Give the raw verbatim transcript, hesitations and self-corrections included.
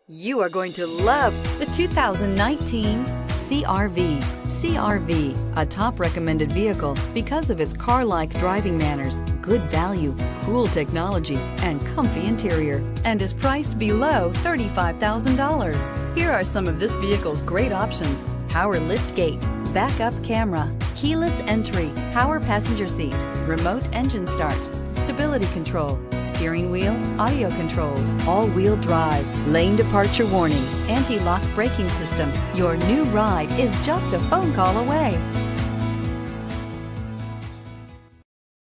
You are going to love the two thousand nineteen C R V. C R V, a top recommended vehicle because of its car-like driving manners, good value, cool technology, and comfy interior, and is priced below thirty-five thousand dollars. Here are some of this vehicle's great options: power lift gate, backup camera, keyless entry, power passenger seat, remote engine start, stability control, steering wheel audio controls, all-wheel drive, lane departure warning, anti-lock braking system. Your new ride is just a phone call away.